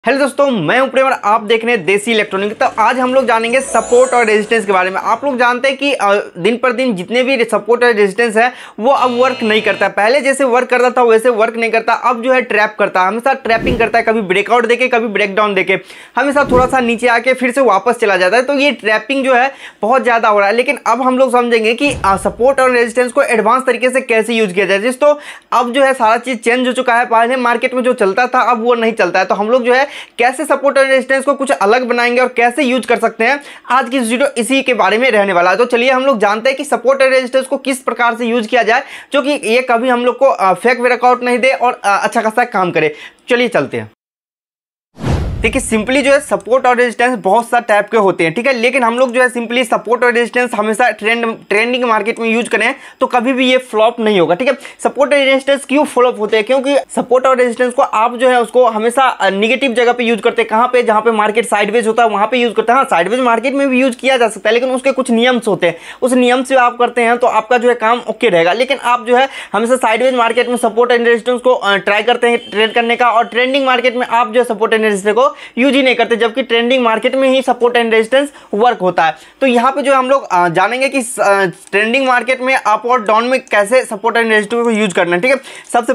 Hello दोस्तों, मैं हूं प्रेम और आप देख रहे हैं देसी इलेक्ट्रॉनिक। तो आज हम लोग जानेंगे सपोर्ट और रेजिस्टेंस के बारे में। आप लोग जानते हैं कि दिन पर दिन जितने भी सपोर्ट और रेजिस्टेंस है वो अब वर्क नहीं करता है। पहले जैसे वर्क करता था वैसे वर्क नहीं करता, अब जो है ट्रैप करता है, हमेशा ट्रैपिंग करता है, कभी ब्रेकआउट देके कभी ब्रेकडाउन देके, हमेशा थोड़ा सा नीचे आके फिर से वापस चला जाता है। तो ये ट्रैपिंग जो है बहुत ज़्यादा हो रहा है। लेकिन अब हम लोग समझेंगे कि सपोर्ट और रेजिस्टेंस को एडवांस तरीके से कैसे यूज किया जाए। जिसको अब जो है सारा चीज़ चेंज हो चुका है। पहले मार्केट में जो चलता था अब वो नहीं चलता है। तो हम लोग जो है कैसे सपोर्ट और रेजिस्टेंस को कुछ अलग बनाएंगे और कैसे यूज कर सकते हैं, आज की वीडियो इसी के बारे में रहने वाला है। तो चलिए हम लोग जानते हैं कि सपोर्ट और रेजिस्टेंस को किस प्रकार से यूज किया जाए जो कि ये कभी हम लोग को फेक ब्रेकआउट नहीं दे और अच्छा खासा काम करे। चलिए चलते हैं। देखिए सिंपली जो है सपोर्ट और रेजिस्टेंस बहुत सा टाइप के होते हैं, ठीक है। लेकिन हम लोग जो है सिंपली सपोर्ट और रेजिस्टेंस हमेशा ट्रेंडिंग मार्केट में यूज करें तो कभी भी ये फ्लॉप नहीं होगा, ठीक है। सपोर्ट और रेजिस्टेंस क्यों फ्लॉप होते हैं? क्योंकि सपोर्ट और रेजिस्टेंस को आप जो है उसको हमेशा निगेटिव जगह पे यूज करते हैं। कहाँ पे? जहाँ पे मार्केट साइडवेज होता है वहाँ पे यूज करते हैं। हाँ, साइडवेज मार्केट में भी यूज किया जा सकता है, लेकिन उसके कुछ नियम्स होते हैं। उस नियम से आप करते हैं तो आपका जो है काम ओके रहेगा। लेकिन आप जो है हमेशा साइडवेज मार्केट में सपोर्ट एंड रेजिस्टेंस को ट्राई करते हैं ट्रेड करने का, और ट्रेंडिंग मार्केट में आप जो है सपोर्ट एंड रेजिस्टेंस को यूज ही नहीं करते, जबकि ट्रेंडिंग मार्केट में ही सपोर्ट एंड रेजिस्टेंस वर्क होता है। तो यहाँ पे जो हम लोग जानेंगे कि ट्रेंडिंग मार्केट में अप और डाउन में कैसे सपोर्ट एंड रेजिस्टेंस को यूज करना है, ठीक है। सबसे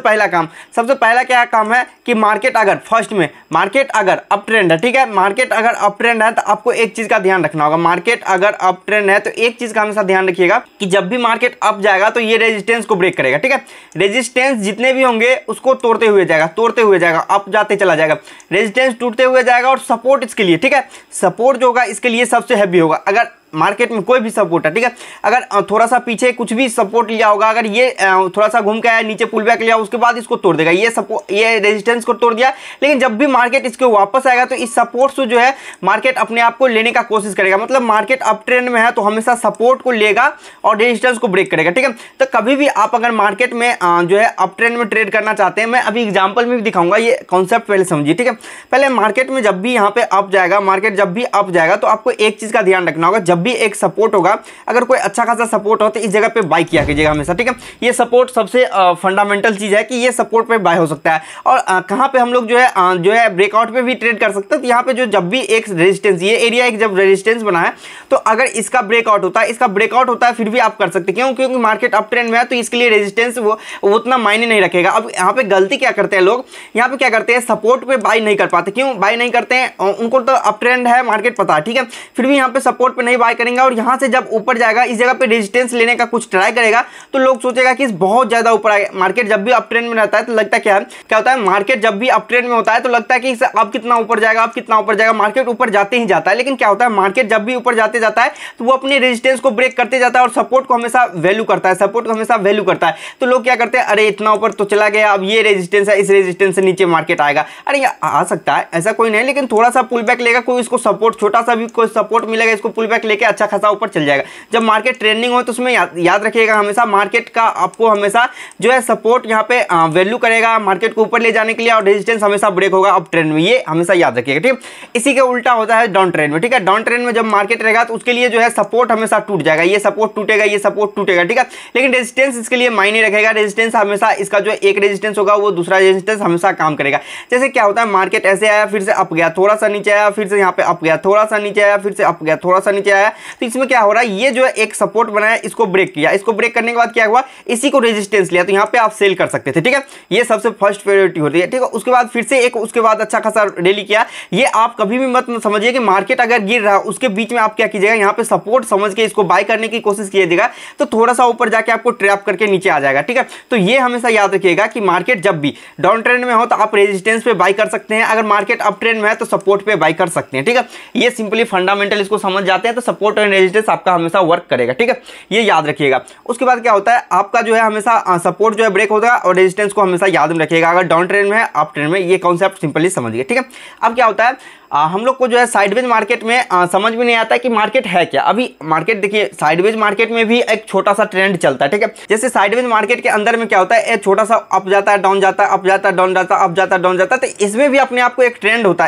पहला क्या काम है कि मार्केट अगर फर्स्ट में मार्केट अगर अप ट्रेंड है, ठीक है, मार्केट अगर अप ट्रेंड है तो आपको एक चीज का ध्यान रखना होगा। मार्केट अगर अप ट्रेंड है तो एक चीज का हमेशा ध्यान रखिएगा कि जब भी मार्केट अप जाएगा तो ये रेजिस्टेंस को ब्रेक करेगा, ठीक है। रेजिस्टेंस जितने भी होंगे उसको तोड़ते हुए जाएगा, अप जाते चला जाएगा, रेजिस्टेंस टूटते हुए जाएगा। और सपोर्ट इसके लिए, ठीक है, सपोर्ट जो होगा इसके लिए सबसे हैवी होगा। अगर मार्केट में कोई भी सपोर्ट है, ठीक है, अगर थोड़ा सा पीछे कुछ भी सपोर्ट लिया होगा, अगर ये थोड़ा सा घूम के आया नीचे पुल बैक लिया, उसके बाद इसको तोड़ देगा, ये रेजिस्टेंस को तोड़ दिया। लेकिन जब भी मार्केट इसके वापस आएगा तो इस सपोर्ट से जो है मार्केट अपने आप को लेने का कोशिश करेगा। मतलब मार्केट अप ट्रेंड में है तो हमेशा सपोर्ट को लेगा और रेजिस्टेंस को ब्रेक करेगा, ठीक है। तो कभी भी आप अगर मार्केट में जो है अप ट्रेंड में ट्रेड करना चाहते हैं, मैं अभी एग्जाम्पल में भी दिखाऊंगा, ये कॉन्सेप्ट पहले समझिए, ठीक है। पहले मार्केट में जब भी यहाँ पे अप जाएगा, मार्केट जब भी अप जाएगा तो आपको एक चीज का ध्यान रखना होगा। जब भी एक सपोर्ट होगा, अगर कोई अच्छा खासा सपोर्ट हो तो इस जगह पे बाय किया कीजिएगा हमेशा, ठीक है। ये सपोर्ट सबसे फंडामेंटल चीज है कि ये सपोर्ट पे बाय हो सकता है। और कहां पे हम लोग जो है ब्रेकआउट पे भी ट्रेड कर सकते हैं। तो यहाँ पे जो जब भी एक रेजिस्टेंस, ये एरिया एक जब रेजिस्टेंस बना है तो अगर इसका ब्रेकआउट होता है फिर भी आप कर सकते हैं। क्यों? क्योंकि मार्केट अप ट्रेंड में है तो इसके लिए रेजिस्टेंस वो उतना मायने नहीं रखेगा। अब यहाँ पे गलती क्या करते हैं लोग, यहाँ पे क्या करते हैं, सपोर्ट पे बाय नहीं कर पाते। क्यों बाय नहीं करते हैं? उनको तो अप ट्रेंड है, मार्केट पता है, ठीक है, फिर भी यहाँ पे सपोर्ट पे नहीं बाय करेंगे और यहाँ से जब ऊपर जाएगा इस जगह पे रेजिस्टेंस लेने का कुछ ट्राई करेगा तो लोग सोचेगा कि बहुत ज्यादा ऊपर आएगा। मार्केट जब भी अप ट्रेंड में रहता है तो लगता क्या होता है, मार्केट जब भी अप ट्रेंड में होता है तो लगता है कि अब कितना ऊपर जाएगा, मार्केट ऊपर जाते ही जाता है। लेकिन क्या होता है, मार्केट जब भी ऊपर जाते जाता है तो वो अपने रेजिस्टेंस को ब्रेक करते जाता है और सपोर्ट को हमेशा वैल्यू करता है। तो लोग क्या करते हैं, अरे इतना ऊपर तो चला गया, अब ये रेजिस्टेंस है, इस रेजिस्टेंस से नीचे मार्केट आएगा। अरे आ सकता है, ऐसा कोई नहीं, लेकिन थोड़ा सा पुल बैक लेगा, कोई इसको सपोर्ट, छोटा सा भी कोई सपोर्ट मिलेगा, इसको पुल बैक लेके अच्छा खासा ऊपर चल जाएगा। जब मार्केट ट्रेंडिंग हो तो उसमें याद रखिएगा हमेशा मार्केट का आपको हमेशा जो है सपोर्ट यहाँ पे वैल्यू करेगा मार्केट को ऊपर ले जाने के लिए, और रेजिस्टेंस हमेशा ब्रेक होगा अप ट्रेंड में, ये हमेशा याद रखिएगा, ठीक है। इसी के उल्टा होता है डाउन ट्रेंड में, ठीक है। डाउन ट्रेंड में जब मार्केट रहेगा तो उसके लिए जो है सपोर्ट हमेशा टूट जाएगा, ये सपोर्ट टूटेगा, ठीक है। लेकिन रेजिस्टेंस इसके लिए मायने रखेगा। रेजिस्टेंस हमेशा इसका जो एक रेजिस्टेंस होगा वो दूसरा रेजिस्टेंस हमेशा काम करेगा। जैसे क्या होता है, मार्केट ऐसे आया, फिर से अप गया, थोड़ा सा नीचे आया, फिर से यहाँ पे अप गया, थोड़ा सा नीचे आया, फिर से अप गया, थोड़ा सा नीचे आया। तो इसमें क्या हो रहा है, ये जो है एक सपोर्ट बनाया, इसको ब्रेक किया, इसको ब्रेक करने के बाद क्या हुआ, इसी को रेजिस्टेंस लिया, तो यहाँ पे आप सेल कर सकते थे, ठीक है। ये सबसे फर्स्ट प्रायोरिटी होती है, ठीक है। उसके बाद फिर से उसके बाद अच्छा खासा रैली किया। ये आप कभी भी मत समझिए कि मार्केट अगर गिर रहा उसके बीच में आप क्या कीजिएगा, यहाँ पे सपोर्ट समझ के इसको बाय करने की कोशिश कीजिएगा तो थोड़ा सा ऊपर जाके आपको ट्रैप करके नीचे आ जाएगा, ठीक है। तो ये हमेशा याद रखिएगा कि मार्केट जब भी डाउन ट्रेंड में हो तो आप रेजिस्टेंस पे बाय कर सकते हैं, अगर मार्केट अप ट्रेंड में है तो सपोर्ट पे बाय कर सकते हैं, ठीक है। ये सिंपली फंडामेंटल इसको समझ जाते हैं तो सपोर्ट और रेजिस्टेंस आपका हमेशा वर्क करेगा, ठीक है। ये याद रखिएगा। उसके बाद क्या होता है, आपका जो है हमेशा सपोर्ट जो है ब्रेक होता है और रेजिस्टेंस को हमेशा याद में रखिएगा, अगर डाउन ट्रेंड में है अप ट्रेंड में, ये कॉन्सेप्ट सिंपली समझिए, ठीक है। अब क्या होता है, हम लोग को जो है साइडवेज मार्केट में समझ में नहीं आता है कि मार्केट है क्या। अभी मार्केट देखिए, साइडवेज मार्केट में भी एक छोटा सा ट्रेंड चलता है, ठीक है। जैसे साइडवेज मार्केट के अंदर में क्या होता है, एक छोटा सा अप जाता है, डाउन जाता है, अप जाता है, डाउन जाता है, अप जाता है, डाउन जाता है। तो इसमें भी अपने आप को एक ट्रेंड होता है,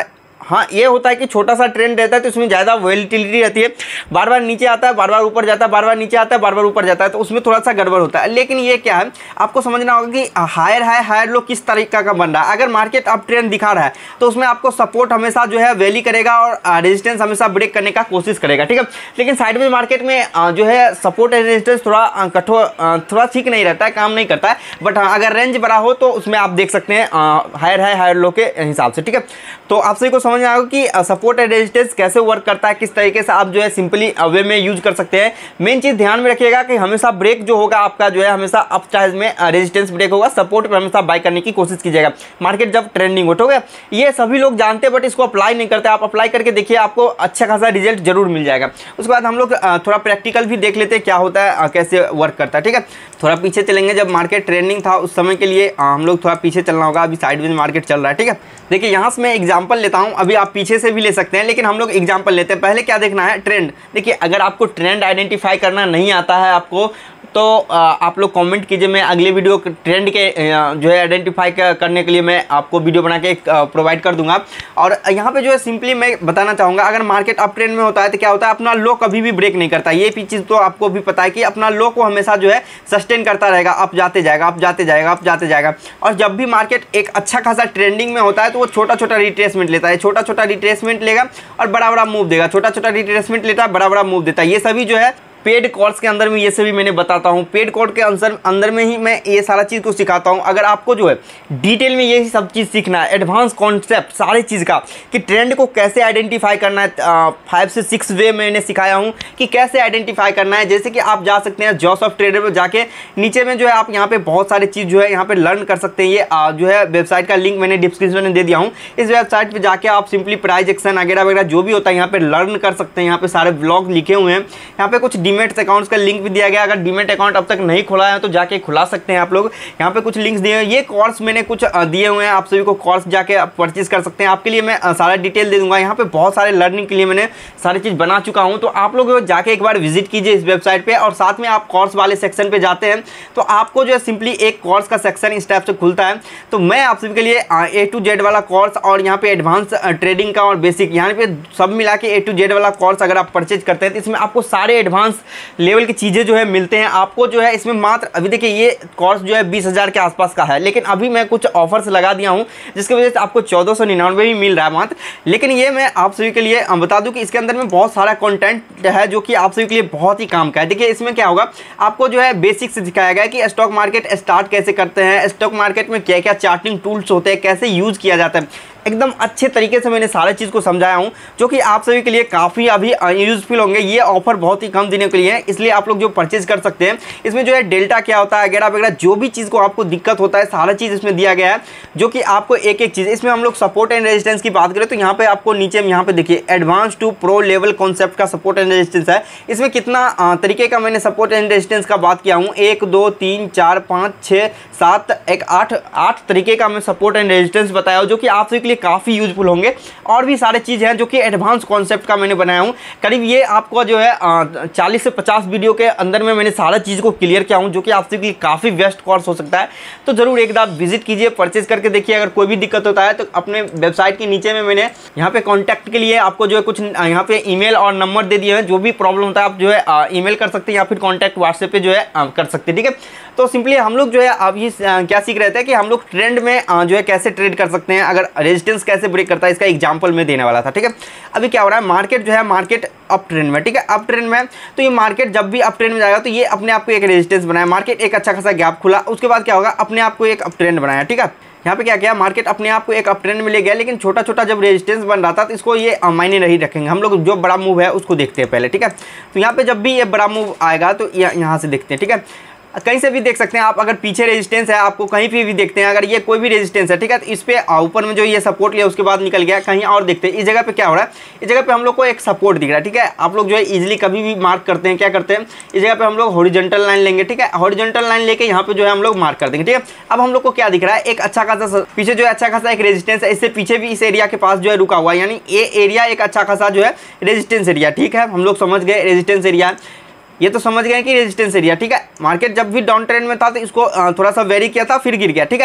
हाँ ये होता है कि छोटा सा ट्रेंड रहता है तो उसमें ज़्यादा वॉलेटिलिटी रहती है, बार बार नीचे आता है, बार बार ऊपर जाता है, बार बार नीचे आता है, बार बार ऊपर जाता है, तो उसमें थोड़ा सा गड़बड़ होता है। लेकिन ये क्या है, आपको समझना होगा कि हायर हाई हायर लो किस तरीका का बन रहा है। अगर मार्केट अप ट्रेंड दिखा रहा है तो उसमें आपको सपोर्ट हमेशा जो है वैली करेगा और रेजिस्टेंस हमेशा ब्रेक करने का कोशिश करेगा, ठीक है। लेकिन साइडवेज मार्केट में जो है सपोर्ट एंड रेजिस्टेंस थोड़ा कठोर, थोड़ा ठीक नहीं रहता है, काम नहीं करता है। बट अगर रेंज बड़ा हो तो उसमें आप देख सकते हैं हायर हाई हायर लो के हिसाब से, ठीक है। तो आप सभी को समझ में आएगा कि सपोर्ट एंड रेजिस्टेंस कैसे वर्क करता है, किस तरीके से आप जो है सिंपली वे में यूज कर सकते हैं। मेन चीज़ ध्यान में रखिएगा कि हमेशा ब्रेक जो होगा आपका जो है हमेशा अप चार्ज में रेजिस्टेंस ब्रेक होगा, सपोर्ट पर हमेशा बाय करने की कोशिश कीजिएगा मार्केट जब ट्रेंडिंग हो, ठीक है। ये सभी लोग जानते हैं बट इसको अप्लाई नहीं करते। आप अप्लाई करके देखिए, आपको अच्छा खासा रिजल्ट जरूर मिल जाएगा। उसके बाद हम लोग थोड़ा प्रैक्टिकल भी देख लेते हैं क्या होता है, कैसे वर्क करता है, ठीक है। थोड़ा पीछे चलेंगे, जब मार्केट ट्रेंडिंग था उस समय के लिए हम लोग थोड़ा पीछे चलना होगा। अभी साइडवेज मार्केट चल रहा है, ठीक है। देखिए यहाँ से मैं एग्जांपल लेता हूँ, अभी आप पीछे से भी ले सकते हैं लेकिन हम लोग एग्जांपल लेते हैं। पहले क्या देखना है, ट्रेंड। देखिए अगर आपको ट्रेंड आइडेंटिफाई करना नहीं आता है आपको तो आप लोग कमेंट कीजिए, मैं अगले वीडियो ट्रेंड के जो है आइडेंटिफाई करने के लिए मैं आपको वीडियो बना के प्रोवाइड कर दूंगा। और यहाँ पे जो है सिंपली मैं बताना चाहूँगा, अगर मार्केट अप ट्रेंड में होता है तो क्या होता है, अपना लो कभी भी ब्रेक नहीं करता। ये भी चीज़ तो आपको भी पता है कि अपना लो को हमेशा जो है सस्टेन करता रहेगा, अप जाते जाएगा, अप जाते जाएगा, अप जाते जाएगा। और जब भी मार्केट एक अच्छा खासा ट्रेंडिंग में होता है तो वो छोटा छोटा रिट्रेसमेंट लेता है, छोटा छोटा रिट्रेसमेंट लेगा और बड़ा बड़ा मूव देगा, छोटा छोटा रिट्रेसमेंट लेता है, बड़ा बड़ा मूव देता है। ये सभी जो है पेड कोर्स के अंदर में ये सभी मैंने बताता हूँ। पेड कोर्स के अंदर में ही मैं ये सारा चीज़ को सिखाता हूँ। अगर आपको जो है डिटेल में यही सब चीज़ सीखना है, एडवांस कॉन्सेप्ट सारी चीज़ का, कि ट्रेंड को कैसे आइडेंटिफाई करना है, 5 से 6 वे मैंने सिखाया हूँ कि कैसे आइडेंटिफाई करना है। जैसे कि आप जा सकते हैं जॉस ऑफ ट्रेडर पर जाके, नीचे में जो है आप यहाँ पे बहुत सारी चीज़ जो है यहाँ पे लर्न कर सकते हैं। ये जो है वेबसाइट का लिंक मैंने डिस्क्रिप्शन में दे दिया हूँ। इस वेबसाइट पर जाके आप सिंपली प्राइस एक्शन वगैरह वगैरह जो भी होता है यहाँ पे लर्न कर सकते हैं। यहाँ पे सारे ब्लॉग लिखे हुए हैं, यहाँ पे कुछ डीमेट अकाउंट्स का लिंक भी दिया गया। अगर डीमेट अकाउंट अब तक नहीं खुला है तो जाके खुला सकते हैं आप लोग। यहाँ पे कुछ लिंक्स दिए हैं, ये कोर्स मैंने कुछ दिए हुए हैं, आप सभी को कोर्स जाके आप परचेज कर सकते हैं। आपके लिए मैं सारा डिटेल दे दूंगा। यहाँ पे बहुत सारे लर्निंग के लिए मैंने सारी चीज़ बना चुका हूँ, तो आप लोग जाके एक बार विजिट कीजिए इस वेबसाइट पर। और साथ में आप कोर्स वाले सेक्शन पे जाते हैं तो आपको जो है सिंपली एक कोर्स का सेक्शन इस टाइप से खुलता है। तो मैं आप सभी के लिए A to Z वाला कोर्स और यहाँ पे एडवांस ट्रेडिंग का और बेसिक, यहाँ पे सब मिला के A to Z वाला कोर्स अगर आप परचेज करते हैं तो इसमें आपको सारे एडवांस लेवल की चीज़ें जो है मिलते हैं। आपको जो है इसमें मात्र, अभी देखिए ये कोर्स जो है 20,000 के आसपास का है, लेकिन अभी मैं कुछ ऑफर्स लगा दिया हूँ जिसकी वजह से आपको 1499 भी मिल रहा है मात्र। लेकिन ये मैं आप सभी के लिए बता दूं कि इसके अंदर में बहुत सारा कंटेंट है जो कि आप सभी के लिए बहुत ही काम का है। देखिए इसमें क्या होगा, आपको जो है बेसिक से सिखाया गया है कि स्टॉक मार्केट स्टार्ट कैसे करते हैं, स्टॉक मार्केट में क्या क्या चार्टिंग टूल्स होते हैं, कैसे यूज़ किया जाता है। एकदम अच्छे तरीके से मैंने सारे चीज़ को समझाया हूँ जो कि आप सभी के लिए काफ़ी अभी यूजफुल होंगे। ये ऑफर बहुत ही कम दिनों के लिए है, इसलिए आप लोग जो परचेज कर सकते हैं। इसमें जो है डेल्टा क्या होता है वगैरह वगैरह, जो भी चीज़ को आपको दिक्कत होता है सारा चीज़ इसमें दिया गया है, जो कि आपको एक एक चीज़। इसमें हम लोग सपोर्ट एंड रेजिस्टेंस की बात करें तो यहाँ पे आपको नीचे में यहाँ पे देखिए advance to pro level concept का सपोर्ट एंड रेजिस्टेंस है। इसमें कितना तरीके का मैंने सपोर्ट एंड रेजिस्टेंस का बात किया हूँ, 1 2 3 4 5 6 7 1 8 तरीके का मैं सपोर्ट एंड रेजिस्टेंस बताया हूँ, जो कि आप सभी के लिए काफ़ी यूजफुल होंगे। और भी सारे चीज़ हैं जो कि एडवांस कॉन्सेप्ट का मैंने बनाया हूँ। करीब ये आपको जो है 40 से 50 वीडियो के अंदर में मैंने सारा चीज़ को क्लियर किया हूँ, जो कि आप सभी के लिए काफ़ी बेस्ट कोर्स हो सकता है। तो जरूर एक बार विजिट कीजिए, परचेज करके देखिए। अगर कोई भी दिक्कत होता है तो अपने वेबसाइट के नीचे में मैंने यहाँ पे कॉन्टैक्ट के लिए आपको जो है कुछ यहाँ पे ईमेल और नंबर दे दिए हैं। जो भी प्रॉब्लम होता है आप जो है ईमेल कर सकते हैं या फिर कॉन्टैक्ट व्हाट्सएप पे जो है कर सकते हैं, ठीक है। तो सिंपली हम लोग जो है अब ये क्या सीख रहे थे कि हम लोग ट्रेंड में जो है कैसे ट्रेड कर सकते हैं, अगर रेजिस्टेंस कैसे ब्रेक करता है, इसका एग्जांपल मैं देने वाला था, ठीक है। अभी क्या हो रहा है, मार्केट जो है मार्केट अप ट्रेंड में, ठीक है, अप ट्रेंड में। तो ये मार्केट जब भी अप ट्रेंड में जाएगा तो ये अपने आप को एक रेजिस्टेंस बनाया, मार्केट एक अच्छा खासा गैप खुला, उसके बाद क्या होगा, अपने आप को एक अप ट्रेंड बनाया, ठीक है। यहाँ पे क्या किया, मार्केट अपने आप को एक अप ट्रेंड में ले गया, लेकिन छोटा छोटा जब रेजिस्टेंस बन रहा था तो इसको ये मायने नहीं रखेंगे। हम लोग जो बड़ा मूव है उसको देखते हैं पहले, ठीक है। तो यहाँ पे जब भी ये बड़ा मूव आएगा तो यहाँ से देखते हैं, ठीक है। कहीं से भी देख सकते हैं आप, अगर पीछे रेजिस्टेंस है आपको कहीं पे भी देखते हैं, अगर ये कोई भी रेजिस्टेंस है, ठीक है, तो इस पे ऊपर में जो ये सपोर्ट लिया उसके बाद निकल गया, कहीं और देखते हैं इस जगह पे क्या हो रहा है। इस जगह पे हम लोग को एक सपोर्ट दिख रहा है, ठीक है। आप लोग जो है इजीली कभी भी मार्क करते हैं, क्या करते हैं, इस जगह पे हम लोग हॉरिजॉन्टल लाइन लेंगे, ठीक है। हॉरिजॉन्टल लाइन लेके यहाँ पे जो है हम लोग मार्क कर देंगे, ठीक है। अब हम लोग को क्या दिख रहा है, एक अच्छा खासा पीछे जो है अच्छा खासा एक रेजिस्टेंस है, इससे पीछे भी इस एरिया के पास जो है रुका हुआ है, यानी ये एरिया एक अच्छा खासा जो है रेजिस्टेंस एरिया, ठीक है। हम लोग समझ गए रेजिस्टेंस एरिया, ये तो समझ गए कि रेजिस्टेंस एरिया, ठीक है। मार्केट जब भी डाउन ट्रेंड में था तो इसको थोड़ा सा वेरी किया था, फिर गिर गया, ठीक है।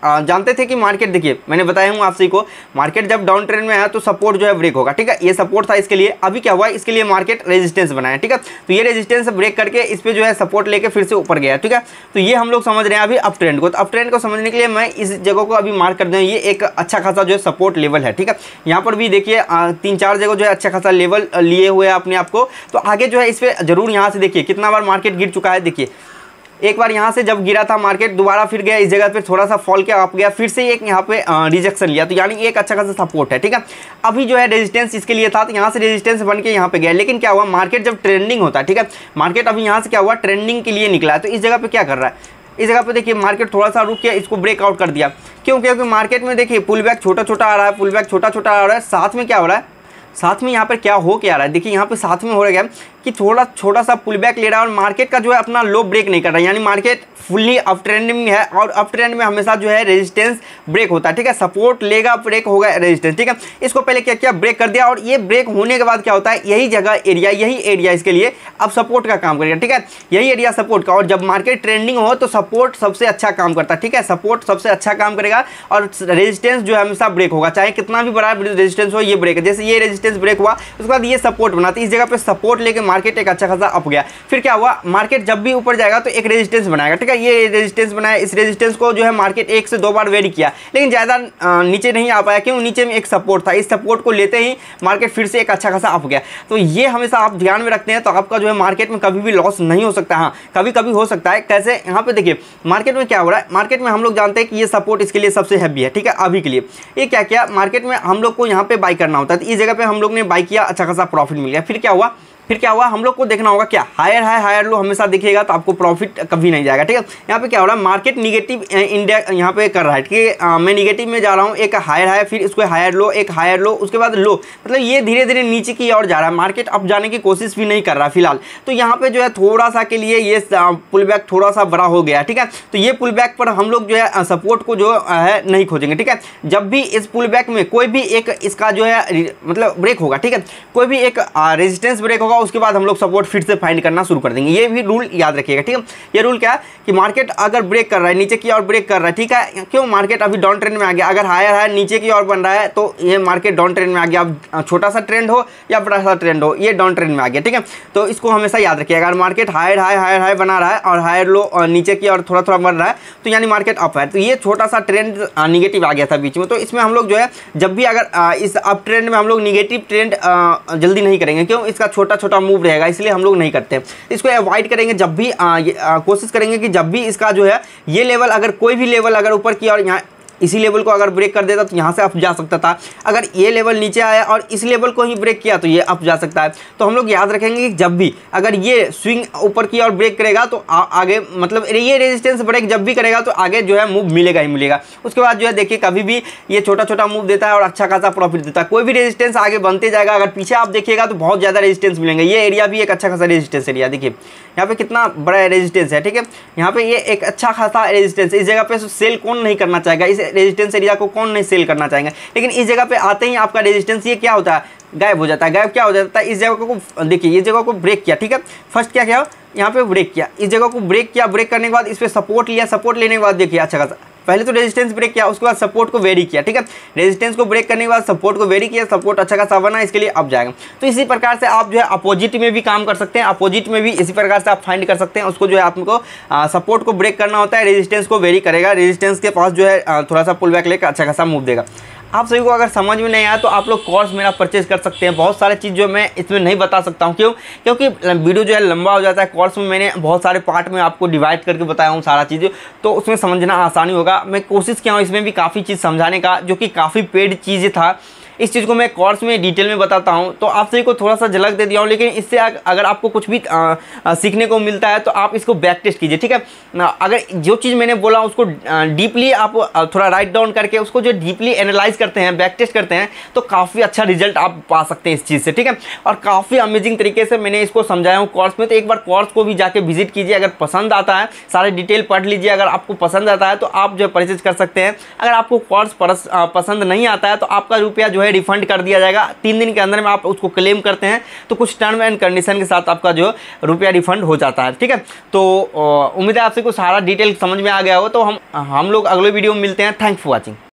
जानते थे कि मार्केट, देखिए मैंने बताया हूँ आपसे को, मार्केट जब डाउन ट्रेंड में है तो सपोर्ट जो है ब्रेक होगा, ठीक है। ये सपोर्ट था इसके लिए, अभी क्या हुआ, इसके लिए मार्केट रेजिस्टेंस बनाया, ठीक है। तो ये रेजिस्टेंस ब्रेक करके इस पे जो है सपोर्ट लेके फिर से ऊपर गया, ठीक है। तो ये हम लोग समझ रहे हैं अभी अप ट्रेंड को। तो अप ट्रेंड को समझने के लिए मैं इस जगह को अभी मार्क कर दूँ, ये एक अच्छा खासा जो है सपोर्ट लेवल है, ठीक है। यहाँ पर भी देखिए 3-4 जगह जो है अच्छा खासा लेवल लिए हुए हैं अपने आप को। तो आगे जो है इस पर जरूर यहाँ से देखिए कितना बार मार्केट गिर चुका है। देखिए एक बार यहाँ से जब गिरा था मार्केट, दोबारा फिर गया इस जगह पे, थोड़ा सा फॉल किया, अप गया, फिर से एक यहाँ पे रिजेक्शन लिया, तो यानी एक अच्छा खासा सपोर्ट है, ठीक है। अभी जो है रेजिस्टेंस इसके लिए था, तो यहाँ से रेजिस्टेंस बन के यहाँ पे गया, लेकिन क्या हुआ, मार्केट जब ट्रेंडिंग होता है, ठीक है, मार्केट अभी यहाँ से क्या हुआ, ट्रेंडिंग के लिए निकला है। तो इस जगह पे क्या कर रहा है, इस जगह पे देखिए मार्केट थोड़ा सा रुक के इसको ब्रेकआउट कर दिया। क्यों? क्योंकि मार्केट में देखिए पुल बैक छोटा छोटा आ रहा है, पुल बैक छोटा छोटा आ रहा है, साथ में क्या हो रहा है, साथ में यहाँ पर क्या हो क्या रहा है, देखिए यहाँ पे साथ में हो रहा है कि थोड़ा छोटा सा पुल बैक ले रहा है और मार्केट का जो है अपना लो ब्रेक नहीं कर रहा है, यानी मार्केट फुल्ली अप ट्रेंड में है। और अप ट्रेंड में हमेशा जो है रेजिस्टेंस ब्रेक होता है, ठीक है, सपोर्ट लेगा, ब्रेक होगा, रेजिस्टेंस, ठीक है। इसको पहले क्या किया, ब्रेक कर दिया, और ये ब्रेक होने के बाद क्या होता है, यही जगह एरिया, यही एरिया इसके लिए अब सपोर्ट का काम करेगा, ठीक है, यही एरिया सपोर्ट का। और जब मार्केट ट्रेंडिंग हो तो सपोर्ट सबसे अच्छा काम करता है, ठीक है, सपोर्ट सबसे अच्छा काम करेगा और रेजिस्टेंस जो है हमेशा ब्रेक होगा, चाहे कितना भी बड़ा रेजिस्टेंस हो, ये ब्रेक है। जैसे ये रेजिस्टेंस ब्रेक हुआ, उसके बाद ये सपोर्ट बना, तो इस जगह पे सपोर्ट लेके मार्केट एक अच्छा खासा अप गया। फिर क्या हुआ, मार्केट जब भी ऊपर जाएगा तो एक रेजिस्टेंस बनाएगा, ठीक है, ये रेजिस्टेंस बनाया, इस रेजिस्टेंस को जो है मार्केट 1 से 2 बार वेरी किया, लेकिन ज़्यादा नीचे नहीं आ पाया। क्यों? नीचे में एक सपोर्ट था, इस सपोर्ट को लेते ही मार्केट फिर से एक अच्छा खासा अप गया। तो ये हमेशा आप ध्यान में रखते हैं तो आपका जो है मार्केट में कभी भी लॉस नहीं हो सकता। हाँ, कभी कभी हो सकता है। कैसे? यहाँ पे देखिए मार्केट में क्या हो रहा है, मार्केट में हम लोग जानते हैं कि ये सपोर्ट इसके लिए सबसे हैवी है, ठीक है, अभी के लिए। ये क्या किया, मार्केट में हम लोग को यहाँ पे बाई करना होता है, तो इस जगह पे हम लोग ने बाई किया, अच्छा खासा प्रॉफिट मिल गया। फिर क्या हुआ, हम लोग को देखना होगा क्या, हायर हाई हायर लो हमेशा दिखेगा तो आपको प्रॉफिट कभी नहीं जाएगा, ठीक है। यहाँ पे क्या हो रहा है, मार्केट निगेटिव इंडेक्स यहाँ पे कर रहा है कि मैं निगेटिव में जा रहा हूँ, एक हायर हाई, फिर इसको हायर लो, एक हायर लो, उसके बाद लो, मतलब ये धीरे धीरे नीचे की ओर जा रहा है, मार्केट अप जाने की कोशिश भी नहीं कर रहा फिलहाल। तो यहाँ पे जो है थोड़ा सा के लिए ये पुल बैक थोड़ा सा बड़ा हो गया, ठीक है। तो ये पुल बैक पर हम लोग जो है सपोर्ट को जो है नहीं खोजेंगे, ठीक है। जब भी इस पुल बैक में कोई भी एक इसका जो है मतलब ब्रेक होगा, ठीक है, कोई भी एक रेजिस्टेंस ब्रेक होगा, उसके बाद हम लोग सपोर्ट फिर से फाइंड करना शुरू कर देंगे। ये भी रूल याद रखिएगा, ठीक है। ये रूल क्या है कि मार्केट अगर ब्रेक कर रहा है, नीचे की ओर ब्रेक कर रहा है, ठीक है, क्यों, मार्केट अभी डाउन ट्रेंड में आ गया, अगर हायर हायर नीचे की ओर बन रहा है तो ये मार्केट डाउन ट्रेंड में आ गया। अब छोटा सा ट्रेंड हो या बड़ा सा ट्रेंड हो, ये डाउन ट्रेंड में आ गया, ठीक है। तो इसको हमेशा याद रखिएगा, अगर मार्केट हायर हाई बना रहा है और हायर लो और नीचे की ओर थोड़ा थोड़ा बन रहा है तो यानी मार्केट अप है। तो ये छोटा सा ट्रेंड निगेटिव आ गया था बीच में, तो इसमें हम लोग जो है जब भी अगर इस अप ट्रेंड में हम लोग निगेटिव ट्रेंड जल्दी नहीं करेंगे, क्यों, इसका छोटा छोटा मूव रहेगा, इसलिए हम लोग नहीं करते। इसको अवॉइड करेंगे, जब भी कोशिश करेंगे कि जब भी इसका जो है ये लेवल, अगर कोई भी लेवल अगर ऊपर की और यहाँ इसी लेवल को अगर ब्रेक कर देता तो यहाँ से अप जा सकता था, अगर ये लेवल नीचे आया और इस लेवल को ही ब्रेक किया तो ये अप जा सकता है। तो हम लोग याद रखेंगे कि जब भी अगर ये स्विंग ऊपर की ओर ब्रेक करेगा तो आगे मतलब ये रेजिस्टेंस ब्रेक जब भी करेगा तो आगे जो है मूव मिलेगा ही मिलेगा। उसके बाद जो है देखिए कभी भी ये छोटा छोटा मूव देता है और अच्छा खासा प्रॉफिट देता है। कोई भी रेजिस्टेंस आगे बनते जाएगा, अगर पीछे आप देखिएगा तो बहुत ज़्यादा रेजिस्टेंस मिलेंगे। ये एरिया भी एक अच्छा खासा रेजिस्टेंस एरिया, देखिए यहाँ पे कितना बड़ा रेजिस्टेंस है, ठीक है, यहाँ पे ये एक अच्छा खासा रेजिस्टेंस। इस जगह पे सेल कौन नहीं करना चाहेगा, इस रेजिस्टेंस एरिया को कौन नहीं सेल करना चाहेंगे। लेकिन इस जगह पे आते ही आपका रेजिस्टेंस ये क्या होता है, गायब हो जाता है। गायब क्या हो जाता है, इस जगह को देखिए, ये जगह को ब्रेक किया, ठीक है, फर्स्ट क्या किया, यहाँ पे ब्रेक किया, इस जगह को ब्रेक किया, ब्रेक करने के बाद इस पर सपोर्ट लिया, सपोर्ट लेने के बाद देखिए अच्छा खासा पहले तो रेजिस्टेंस ब्रेक किया, उसके बाद सपोर्ट को वेरी किया, ठीक है, रेजिस्टेंस को ब्रेक करने के बाद सपोर्ट को वेरी किया, सपोर्ट अच्छा खासा बना, इसके लिए अब जाएगा। तो इसी प्रकार से आप जो है अपोजिट में भी काम कर सकते हैं, अपोजिट में भी इसी प्रकार से आप फाइंड कर सकते हैं। उसको जो है आपको सपोर्ट को ब्रेक करना होता है, रेजिस्टेंस को वेरी करेगा, रेजिस्टेंस के पास जो है थोड़ा सा पुल बैक लेकर अच्छा खासा मूव देगा। आप सभी को अगर समझ में नहीं आया तो आप लोग कोर्स मेरा परचेज कर सकते हैं। बहुत सारे चीज़ जो मैं इसमें नहीं बता सकता हूँ, क्योंकि वीडियो जो है लंबा हो जाता है। कोर्स में मैंने बहुत सारे पार्ट में आपको डिवाइड करके बताया हूँ सारा चीज़, तो उसमें समझना आसानी होगा। मैं कोशिश किया हूँ इसमें भी काफ़ी चीज़ समझाने का, जो कि काफ़ी पेड चीज़ें था। इस चीज़ को मैं कोर्स में डिटेल में बताता हूँ, तो आप सभी को थोड़ा सा झलक दे दिया हूँ। लेकिन इससे अगर आपको कुछ भी सीखने को मिलता है तो आप इसको बैक टेस्ट कीजिए, ठीक है। अगर जो चीज़ मैंने बोला उसको डीपली आप थोड़ा राइट डाउन करके उसको जो डीपली एनालाइज करते हैं, बैक टेस्ट करते हैं, तो काफ़ी अच्छा रिजल्ट आप पा सकते हैं इस चीज़ से, ठीक है। और काफ़ी अमेजिंग तरीके से मैंने इसको समझाया हूँ कोर्स में। तो एक बार कोर्स को भी जाके विजिट कीजिए, अगर पसंद आता है सारे डिटेल पढ़ लीजिए। अगर आपको पसंद आता है तो आप जो है परचेज कर सकते हैं। अगर आपको कोर्स पसंद नहीं आता है तो आपका रुपया जो है रिफंड कर दिया जाएगा। 3 दिन के अंदर में आप उसको क्लेम करते हैं तो कुछ टर्म एंड कंडीशन के साथ आपका जो रुपया रिफंड हो जाता है। ठीक है, तो उम्मीद है आपसे कुछ सारा डिटेल समझ में आ गया हो। तो हम लोग अगले वीडियो में मिलते हैं। Thanks for watching.